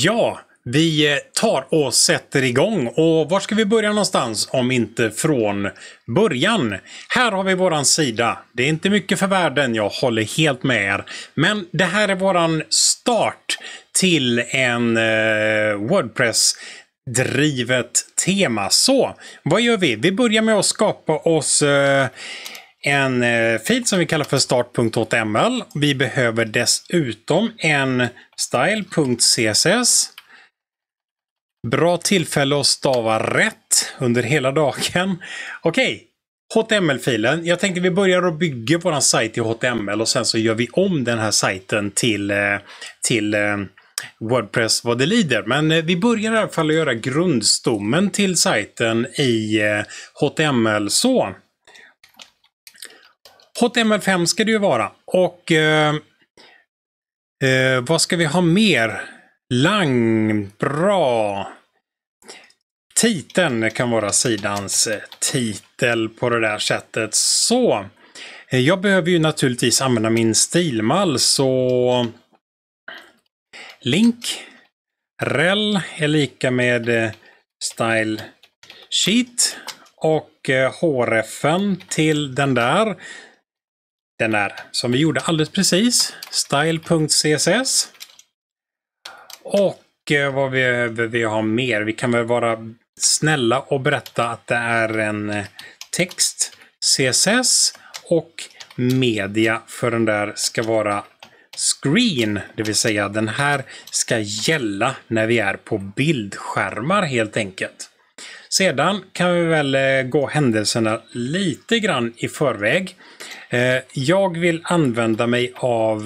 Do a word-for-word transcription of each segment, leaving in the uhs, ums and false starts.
Ja, vi tar och sätter igång. Och var ska vi börja någonstans om inte från början? Här har vi våran sida. Det är inte mycket för världen, jag håller helt med er. Men det här är våran start till en eh, WordPress-drivet tema. Så, vad gör vi? Vi börjar med att skapa oss eh, en eh, fil som vi kallar för start punkt h t m l. Vi behöver dessutom en style punkt c s s. Bra tillfälle att stava rätt under hela dagen. Okej, H T M L-filen. Jag tänkte vi börjar att bygga vår sajt i H T M L och sen så gör vi om den här sajten till, till WordPress vad det lider. Men vi börjar i alla fall att göra grundstommen till sajten i H T M L. Så H T M L fem ska det ju vara. Och eh, eh, vad ska vi ha mer? Lang, bra. Titeln kan vara sidans titel på det där sättet. Så, jag behöver ju naturligtvis använda min stilmall, så link rel är lika med style sheet och hrefn till den där. Den där som vi gjorde alldeles precis. style punkt c s s. Och vad behöver vi ha mer? Vi kan väl vara snälla och berätta att det är en text C S S och media för den där ska vara screen. Det vill säga den här ska gälla när vi är på bildskärmar helt enkelt. Sedan kan vi väl gå händelserna lite grann i förväg. Jag vill använda mig av...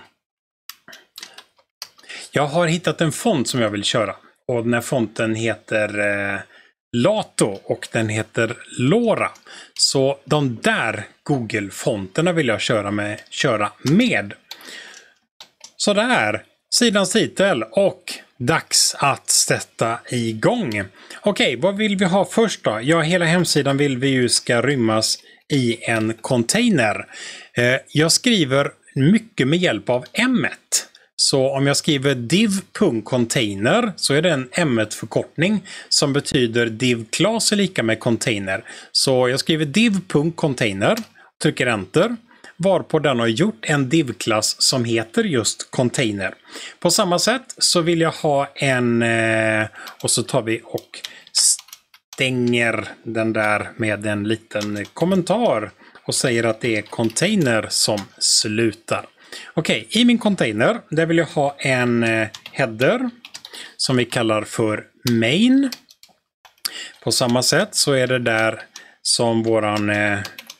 Jag har hittat en font som jag vill köra. Och den här fonten heter eh, Lato och den heter Lora. Så de där Google-fonterna vill jag köra med. Köra med. Så där, sidans titel och dags att sätta igång. Okej, vad vill vi ha först då? Ja, hela hemsidan vill vi ju ska rymmas i en container. Eh, jag skriver mycket med hjälp av M ett. Så om jag skriver div.container så är det en M ett-förkortning som betyder div class är lika med container. Så jag skriver div.container, trycker enter, varpå den har gjort en div-klass som heter just container. På samma sätt så vill jag ha en, och så tar vi och stänger den där med en liten kommentar och säger att det är container som slutar. Okej, i min container där vill jag ha en eh, header som vi kallar för main. På samma sätt så är det där som våran eh,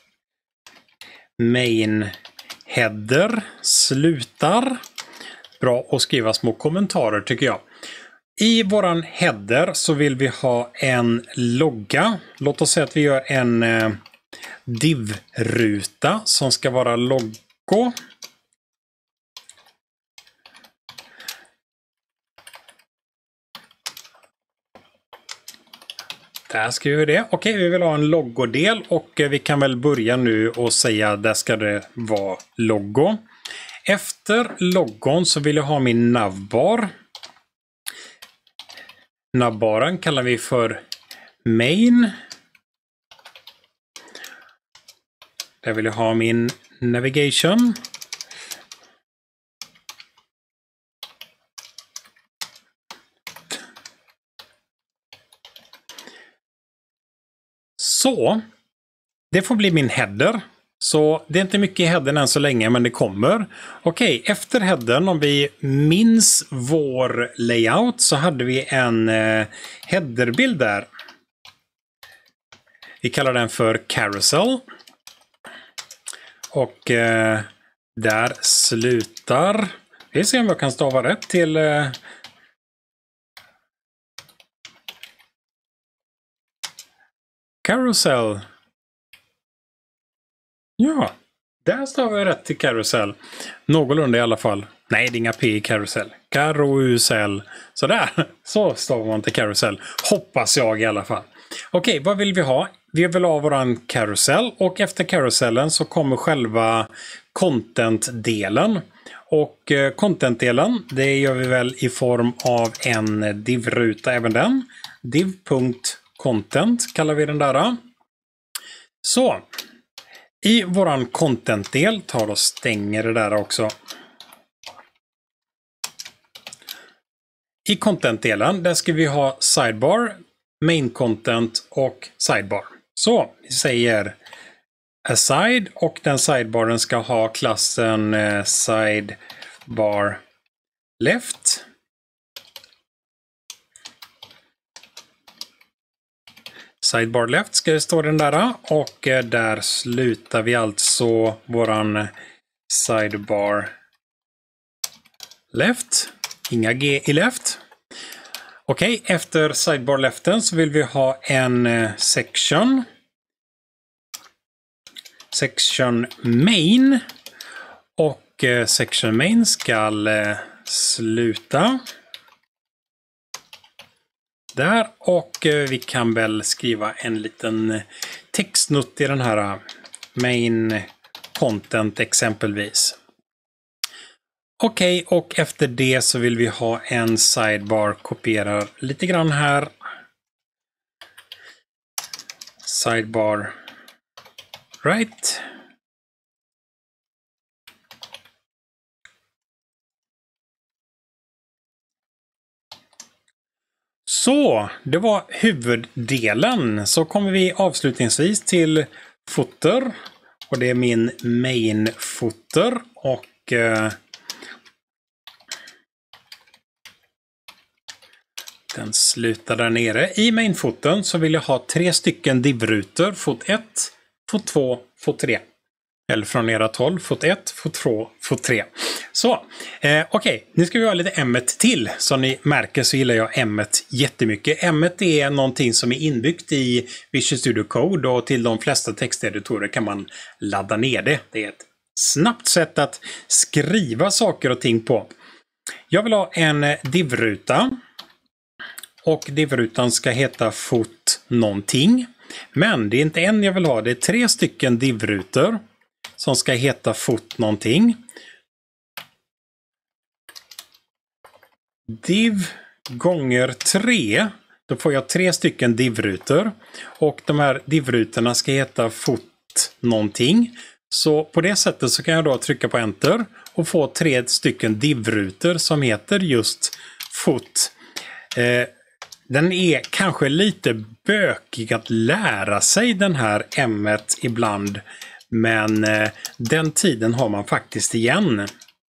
main header slutar. Bra att skriva små kommentarer tycker jag. I våran header så vill vi ha en logga. Låt oss säga att vi gör en eh, div-ruta som ska vara loggo. Där skriver vi det. Okej, vi vill ha en loggodel och vi kan väl börja nu och säga att där ska det vara logo. Efter loggon så vill jag ha min navbar. Navbaren kallar vi för main. Där vill jag ha min navigation. Så, det får bli min header. Så det är inte mycket i headern än så länge, men det kommer. Okej, efter headern, om vi minns vår layout så hade vi en eh, headerbild där. Vi kallar den för carousel. Och eh, där slutar... Vi ser om jag kan stava rätt till... Eh, Carousel. Ja, där stavar jag rätt till carousel. Någorlunda i alla fall. Nej, det är inga P i carousel. Carousel. Sådär, så stavar man till carousel. Hoppas jag i alla fall. Okej, vad vill vi ha? Vi vill ha våran carousel och efter carouselen så kommer själva content-delen. Och eh, content-delen, det gör vi väl i form av en div-ruta även den. div.content kallar vi den där. Så, i våran content-del tar och stänger det där också. I content-delen, där ska vi ha sidebar, main content och sidebar. Så, vi säger aside och den sidebaren ska ha klassen eh, sidebar left. Sidebar left ska det stå den där, och eh, där slutar vi alltså våran sidebar left. Inga G i left. Okej, okay, efter sidebar leften så vill vi ha en eh, section. Section main. Och eh, section main ska eh, sluta där, och eh, vi kan väl skriva en liten textnutt i den här main content exempelvis. Okej, okay, och efter det så vill vi ha en sidebar, kopierar lite grann här. Sidebar right. Så, det var huvuddelen. Så kommer vi avslutningsvis till footer. Och det är min main footer. Och eh, den slutar där nere. I main-foten så vill jag ha tre stycken div-rutor. Fot ett, fot två, fot tre. Eller från era tolv. Fot ett, fot två, fot tre. Så, eh, okej. Okay. Nu ska vi ha lite M ett till. Som ni märker så gillar jag M ett jättemycket. M ett är någonting som är inbyggt i Visual Studio Code. Och till de flesta texteditorer kan man ladda ner det. Det är ett snabbt sätt att skriva saker och ting på. Jag vill ha en div-ruta. Och div-rutan ska heta fot någonting. Men det är inte en jag vill ha. Det är tre stycken div-rutor som ska heta fot någonting. Div gånger tre. Då får jag tre stycken div-rutor. Och de här div-rutorna ska heta fot någonting. Så på det sättet så kan jag då trycka på enter och få tre stycken div-rutor som heter just fot. Eh, Den är kanske lite bökig att lära sig, den här M ett ibland. Men eh, den tiden har man faktiskt igen.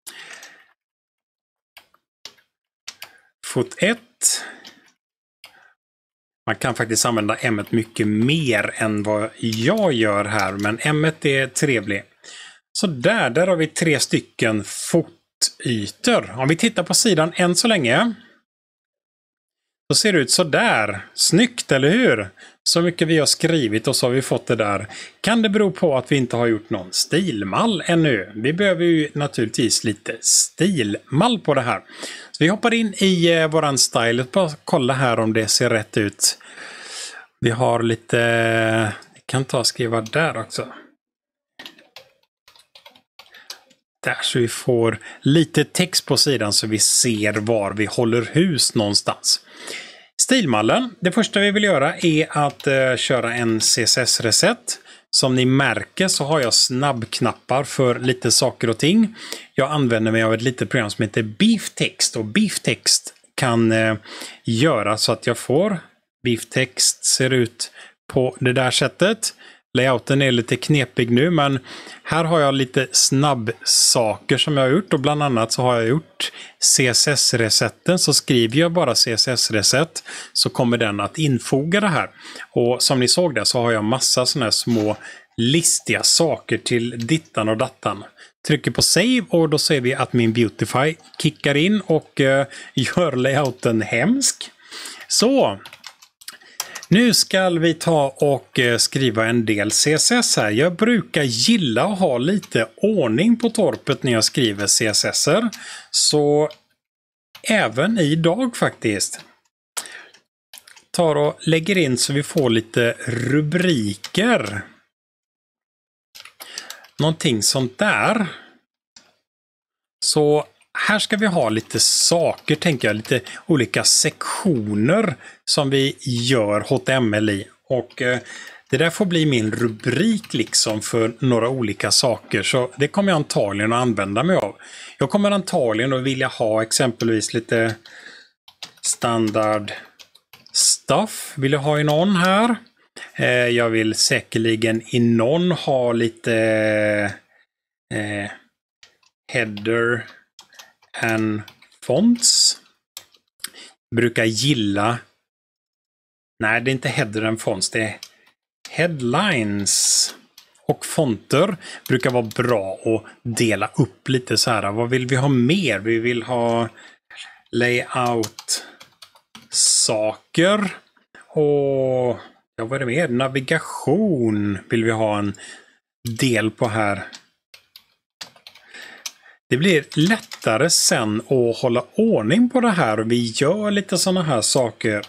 Fot ett. Man kan faktiskt använda M ett mycket mer än vad jag gör här. Men M ett är trevlig. Så där, där har vi tre stycken fotytor. Om vi tittar på sidan än så länge. Så ser det ut så där. Snyggt, eller hur? Så mycket vi har skrivit och så har vi fått det där. Kan det bero på att vi inte har gjort någon stilmall ännu? Vi behöver ju naturligtvis lite stilmall på det här. Så vi hoppar in i eh, våran style. Bara kolla här om det ser rätt ut. Vi har lite... Vi kan ta och skriva där också. Där, så vi får lite text på sidan så vi ser var vi håller hus någonstans. Stilmallen. Det första vi vill göra är att uh, köra en C S S-reset. Som ni märker så har jag snabbknappar för lite saker och ting. Jag använder mig av ett litet program som heter Beeftext. Och Beeftext kan uh, göra så att jag får Beeftext ser ut på det där sättet. Layouten är lite knepig nu, men här har jag lite snabbsaker som jag har gjort, och bland annat så har jag gjort C S S-resetten. Så skriver jag bara C S S-reset så kommer den att infoga det här. Och som ni såg där så har jag massa sådana här små listiga saker till dittan och dattan. Trycker på save och då ser vi att min Beautify kickar in och uh, gör layouten hemsk. Så... Nu ska vi ta och skriva en del C S S här. Jag brukar gilla att ha lite ordning på torpet när jag skriver C S S-er. Så även idag faktiskt. Tar och lägger in så vi får lite rubriker. Någonting sånt där. Så här ska vi ha lite saker, tänker jag, lite olika sektioner som vi gör H T M L i. Och eh, det där får bli min rubrik liksom för några olika saker, så det kommer jag antagligen att använda mig av. Jag kommer antagligen att vilja ha exempelvis lite standard stuff, vill jag ha i någon här. Eh, jag vill säkerligen i någon ha lite eh, header and fonts. Brukar gilla, nej det är inte header and fonts, det är headlines och fonter. Brukar vara bra att dela upp lite så här. Vad vill vi ha mer? Vi vill ha layout saker och ja, vad är det mer? Navigation vill vi ha en del på här. Det blir lättare sen att hålla ordning på det här och vi gör lite sådana här saker.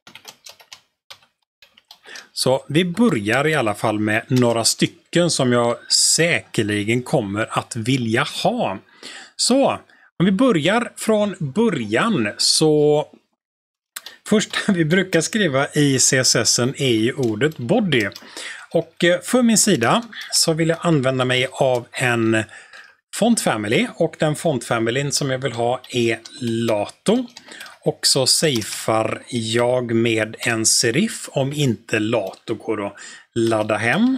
Så vi börjar i alla fall med några stycken som jag säkerligen kommer att vilja ha. Så om vi börjar från början, så först vi brukar skriva i C S S-en är ju ordet body. Och för min sida så vill jag använda mig av en font family, och den font familyn som jag vill ha är Lato. Och så safear jag med en serif om inte Lato går att ladda hem.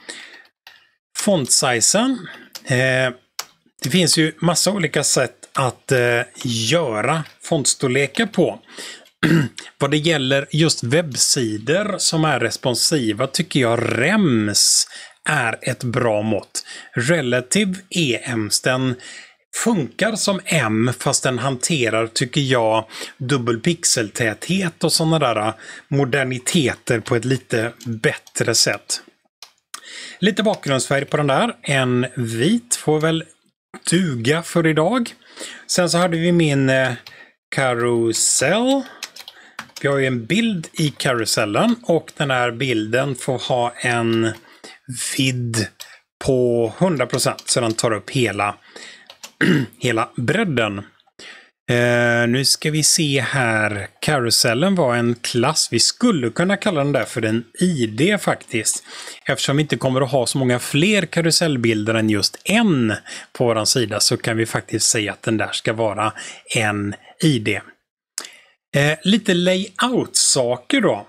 Font-sizen. Eh, det finns ju massa olika sätt att eh, göra fontstorlekar på. Vad det gäller just webbsidor som är responsiva tycker jag R E M S är ett bra mått. Relative E M S, den funkar som M fast den hanterar, tycker jag, dubbelpixeltäthet och sådana där moderniteter på ett lite bättre sätt. Lite bakgrundsfärg på den där. En vit får väl duga för idag. Sen så hade vi min eh, karusell. Vi har ju en bild i karusellen och den här bilden får ha en vidd på hundra procent så den tar upp hela hela bredden. Eh, nu ska vi se här. Karusellen var en klass. Vi skulle kunna kalla den där för en I D faktiskt. Eftersom vi inte kommer att ha så många fler karusellbilder än just en på vår sida, så kan vi faktiskt säga att den där ska vara en I D. Eh, lite layout-saker då.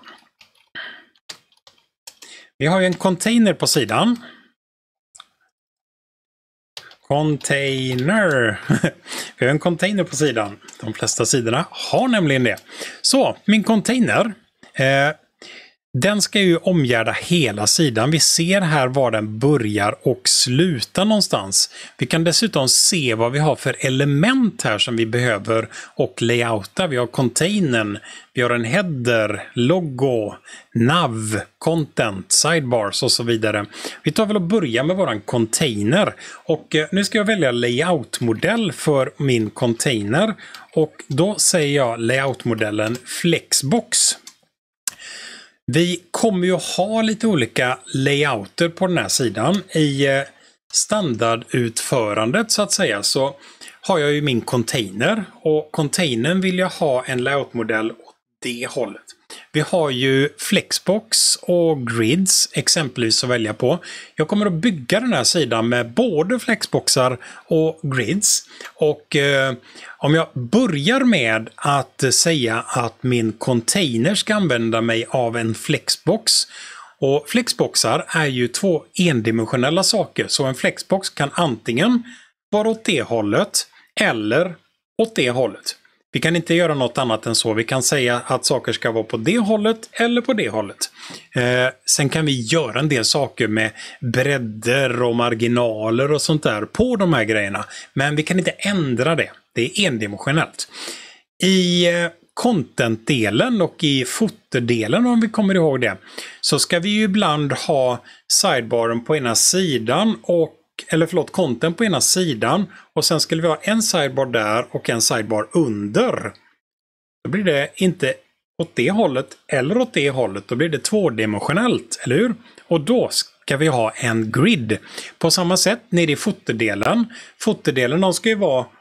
Vi har ju en container på sidan. Container. Vi har en container på sidan. De flesta sidorna har nämligen det. Så, min container. Eh, den ska ju omgärda hela sidan. Vi ser här var den börjar och slutar någonstans. Vi kan dessutom se vad vi har för element här som vi behöver och layouta. Vi har containern, vi har en header, logo, nav, content, sidebars och så vidare. Vi tar väl och börjar med våran container. Och eh, nu ska jag välja layoutmodell för min container. Och då säger jag layoutmodellen Flexbox. Vi kommer ju ha lite olika layouter på den här sidan. I standardutförandet så att säga så har jag ju min container. Och containern vill jag ha en layoutmodell åt det hållet. Vi har ju Flexbox och grids exempelvis att välja på. Jag kommer att bygga den här sidan med både Flexboxar och grids. Och eh, om jag börjar med att säga att min container ska använda mig av en Flexbox. Och Flexboxar är ju två endimensionella saker. Så en Flexbox kan antingen vara åt det hållet eller åt det hållet. Vi kan inte göra något annat än så. Vi kan säga att saker ska vara på det hållet eller på det hållet. Eh, sen kan vi göra en del saker med bredder och marginaler och sånt där på de här grejerna. Men vi kan inte ändra det. Det är endimensionellt. I eh, content-delen och i foterdelen, om vi kommer ihåg det, så ska vi ju ibland ha sidebaren på ena sidan och eller förlåt, content på ena sidan och sen skulle vi ha en sidebar där och en sidebar under. Då blir det inte åt det hållet eller åt det hållet. Då blir det tvådimensionellt, eller hur? Och då ska vi ha en grid. På samma sätt nere i foterdelen. Foterdelen de ska ju vara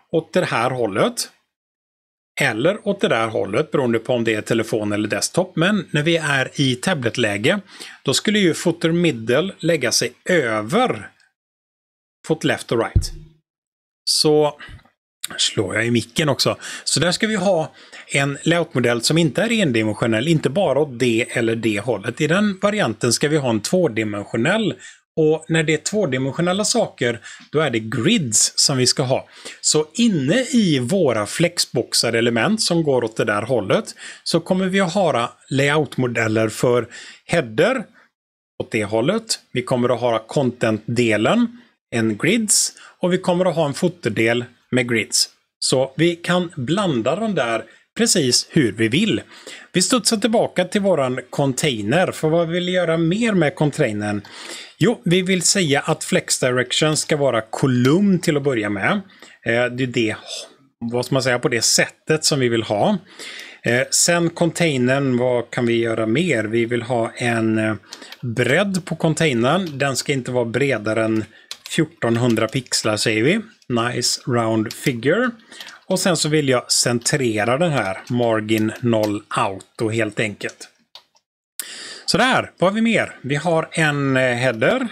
åt det här hållet. Eller åt det där hållet, beroende på om det är telefon eller desktop. Men när vi är i tabletläge, då skulle ju footer middle lägga sig över foot left och right. Så slår jag i micken också. Så där ska vi ha en layoutmodell som inte är endimensionell, inte bara åt det eller det hållet. I den varianten ska vi ha en tvådimensionell. Och när det är tvådimensionella saker, då är det grids som vi ska ha. Så inne i våra flexboxade element som går åt det där hållet, så kommer vi att ha layoutmodeller för header åt det hållet. Vi kommer att ha content-delen, en grids, och vi kommer att ha en footerdel med grids. Så vi kan blanda de där precis hur vi vill. Vi studsar tillbaka till våran container. För vad vill vi göra mer med containern? Jo, vi vill säga att flex direction ska vara kolumn till att börja med. Eh, det är det, vad ska man säga, på det sättet som vi vill ha. Eh, sen containern, vad kan vi göra mer? Vi vill ha en eh, bredd på containern. Den ska inte vara bredare än fjortonhundra pixlar, säger vi. Nice round figure. Och sen så vill jag centrera den här margin noll auto helt enkelt. Så där, vad har vi mer? Vi har en header.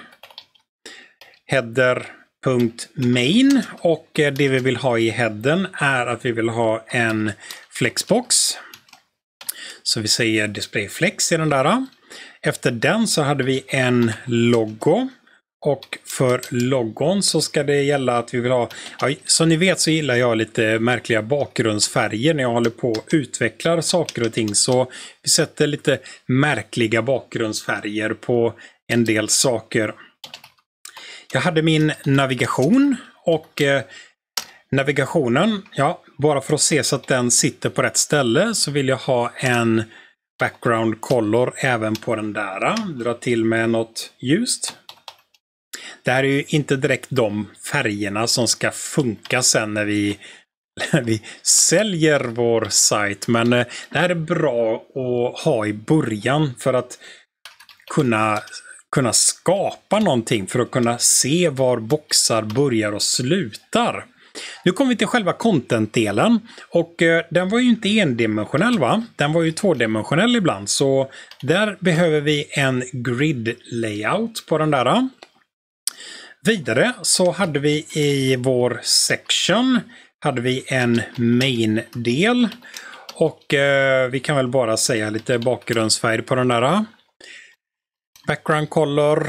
Header.main. Och det vi vill ha i headern är att vi vill ha en flexbox. Så vi säger display flex i den där. Efter den så hade vi en logo. Och för logon så ska det gälla att vi vill ha, ja, som ni vet så gillar jag lite märkliga bakgrundsfärger när jag håller på och utvecklar saker och ting. Så vi sätter lite märkliga bakgrundsfärger på en del saker. Jag hade min navigation och eh, navigationen, ja, bara för att se så att den sitter på rätt ställe så vill jag ha en background color även på den där. Dra till med något ljust. Det här är ju inte direkt de färgerna som ska funka sen när vi, när vi säljer vår sajt. Men det här är bra att ha i början för att kunna, kunna skapa någonting. För att kunna se var boxar börjar och slutar. Nu kommer vi till själva content-delen. Och eh, den var ju inte endimensionell, va? Den var ju tvådimensionell ibland. Så där behöver vi en grid layout på den där. Vidare så hade vi i vår section hade vi en main-del. Och eh, vi kan väl bara säga lite bakgrundsfärg på den där. Background color.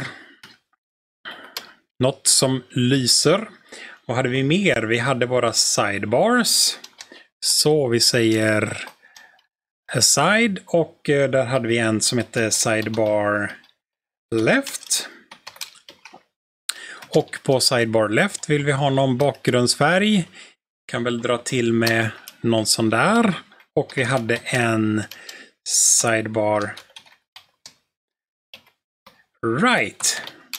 Något som lyser. Vad hade vi mer? Vi hade våra sidebars. Så vi säger aside. Och eh, där hade vi en som heter sidebar left. Och på sidebar left vill vi ha någon bakgrundsfärg. Kan väl dra till med någon sån där. Och vi hade en sidebar right.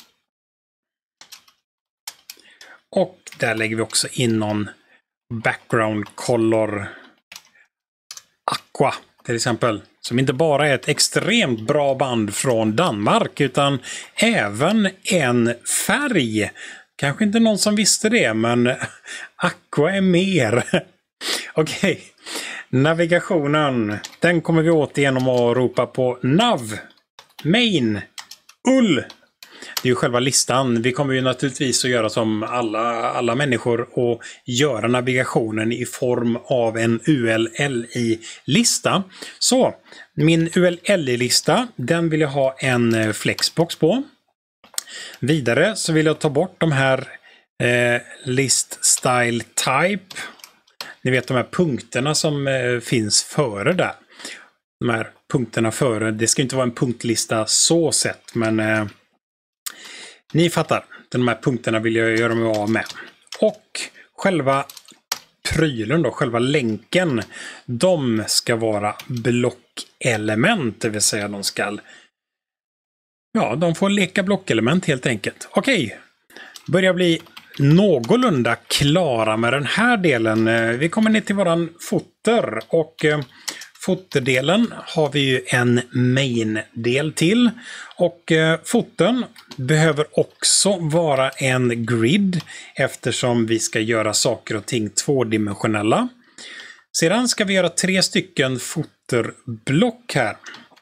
Och där lägger vi också in någon background color aqua till exempel. Som inte bara är ett extremt bra band från Danmark utan även en färg. Kanske inte någon som visste det, men aqua är mer. Okej, okay. Navigationen. Den kommer vi åt genom att ropa på nav, main, ull. Det är ju själva listan. Vi kommer ju naturligtvis att göra som alla, alla människor och göra navigationen i form av en U L L I-lista. Så, min U L L I-lista, den vill jag ha en flexbox på. Vidare så vill jag ta bort de här eh, list style type. Ni vet de här punkterna som eh, finns före där. De här punkterna före. Det ska inte vara en punktlista så sett, men eh, ni fattar. De här punkterna vill jag göra mig av med. Och själva prylen då, själva länken, de ska vara blockelement, det vill säga de ska, ja, de får leka blockelement helt enkelt. Okej, börjar bli någorlunda klara med den här delen. Vi kommer ner till våran footer och Foterdelen har vi ju en main-del till och eh, foten behöver också vara en grid eftersom vi ska göra saker och ting tvådimensionella. Sedan ska vi göra tre stycken foterblock här.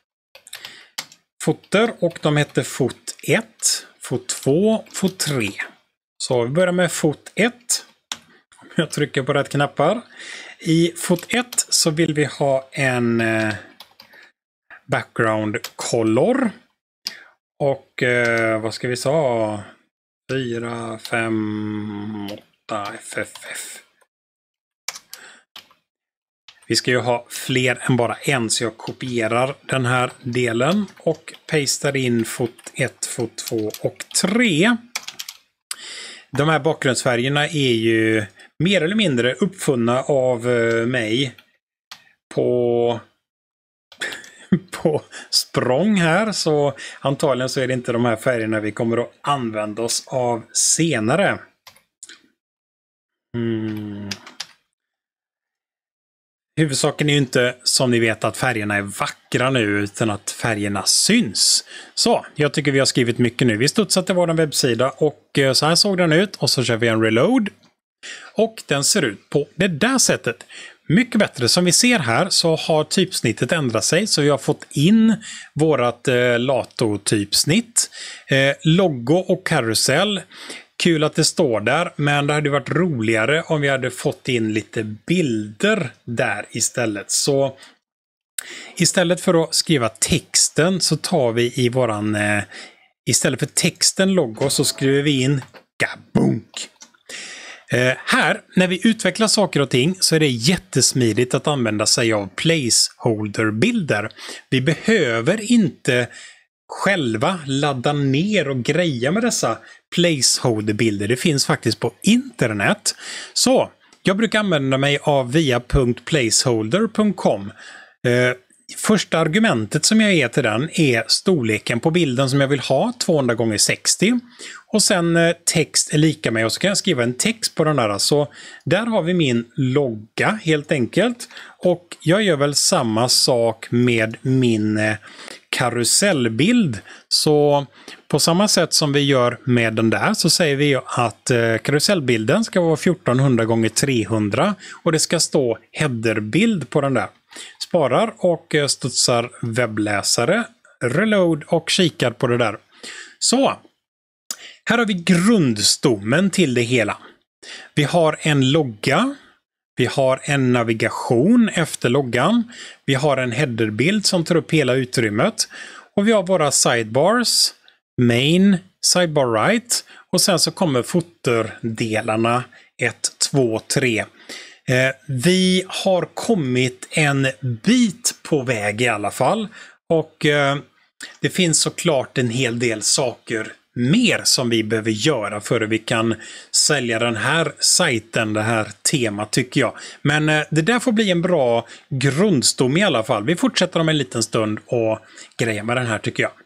Foter och de heter fot ett, fot två, fot tre. Så vi börjar med fot ett. Jag trycker på rätt knappar. I fot ett så vill vi ha en eh, background color. Och eh, vad ska vi säga? fyra, fem, åtta F F F. Vi ska ju ha fler än bara en, så jag kopierar den här delen och pastar in fot ett, fot två och tre. De här bakgrundsfärgerna är ju mer eller mindre uppfunna av mig på, på språng här. Så antagligen så är det inte de här färgerna vi kommer att använda oss av senare. Mm. Huvudsaken är ju inte, som ni vet, att färgerna är vackra nu utan att färgerna syns. Så, jag tycker vi har skrivit mycket nu. Vi studsar till vår webbsida och så här såg den ut och så kör vi en reload. Och den ser ut på det där sättet. Mycket bättre. Som vi ser här så har typsnittet ändrat sig, så vi har fått in vårat eh, Lato-typsnitt. Eh, logo och karusell. Kul att det står där, men det hade varit roligare om vi hade fått in lite bilder där istället. Så istället för att skriva texten så tar vi i våran, eh, istället för texten logo så skriver vi in gabunk. Eh, här, när vi utvecklar saker och ting så är det jättesmidigt att använda sig av placeholder-bilder. Vi behöver inte själva ladda ner och greja med dessa placeholder-bilder. Det finns faktiskt på internet. Så, jag brukar använda mig av via punkt placeholder punkt com. Eh, första argumentet som jag ger till den är storleken på bilden som jag vill ha, tvåhundra gånger sextio. Och sen eh, text är lika med, och så kan jag skriva en text på den där. Så där har vi min logga helt enkelt. Och jag gör väl samma sak med min eh, karusellbild. Så på samma sätt som vi gör med den där så säger vi att eh, karusellbilden ska vara fjortonhundra gånger trehundra och det ska stå headerbild på den där. Sparar och eh, studsar webbläsare, reload och kikar på det där. Så, här har vi grundstommen till det hela. Vi har en logga. Vi har en navigation efter loggan. Vi har en headerbild som tar upp hela utrymmet. Och vi har våra sidebars, main, sidebar right. Och sen så kommer foterdelarna ett, två, tre. Eh, vi har kommit en bit på väg i alla fall. Och eh, det finns såklart en hel del saker mer som vi behöver göra för att vi kan sälja den här sajten, det här temat tycker jag. Men eh, det där får bli en bra grundstom i alla fall. Vi fortsätter om en liten stund och grejer med den här tycker jag.